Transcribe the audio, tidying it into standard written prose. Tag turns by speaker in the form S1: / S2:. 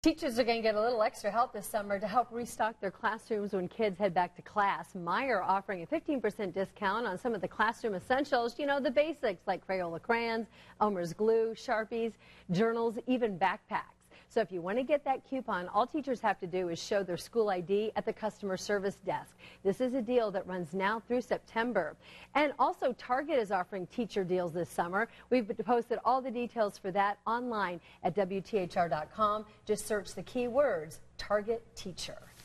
S1: Teachers are going to get a little extra help this summer to help restock their classrooms when kids head back to class. Meijer offering a 15% discount on some of the classroom essentials, you know, the basics like Crayola crayons, Elmer's glue, Sharpies, journals, even backpacks. So if you want to get that coupon, all teachers have to do is show their school ID at the customer service desk. This is a deal that runs now through September. And also Target is offering teacher deals this summer. We've posted all the details for that online at WTHR.com. Just search the keywords Target Teacher.